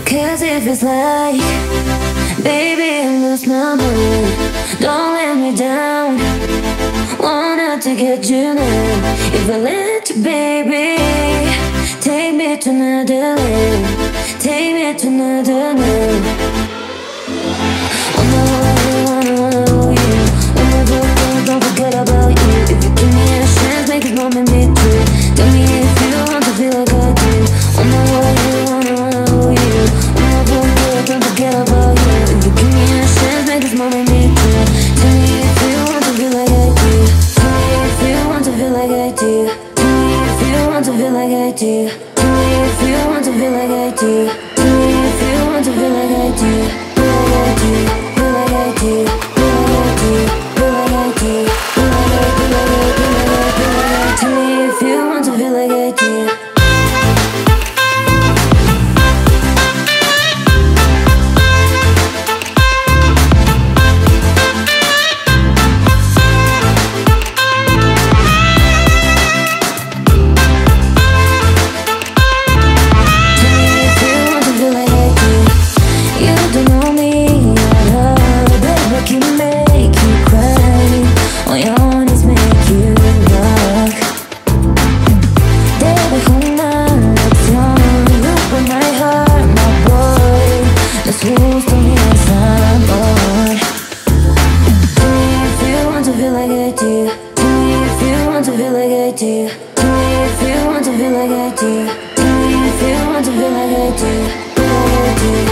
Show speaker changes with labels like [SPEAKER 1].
[SPEAKER 1] Cause it feels like, baby, I lose my mind. Don't let me down, wanted to get you now. If I let you, baby, take me to another land, take me to another land. Wanna you, don't forget about you. If you give me a chance, make it more than me too. Tell me if you want to feel like I do. Wanna you, don't forget about you. If you give me a chance, make it more than me too. Tell me if you want to feel like I do. Tell me if you want to feel like I do. Tell me if you want to feel like I do. Tell me if you want to feel like I do. Tell me if you want to feel like I do. Feel like I do. Feel like I do. Feel like I do. Feel like I do. Feel like I do. Tell me if you want to feel like I do. Feel like I do. Tell me if you want to feel like I do. Tell me if you want to feel like I do. Tell me if you want to feel like I do. Feel like I do.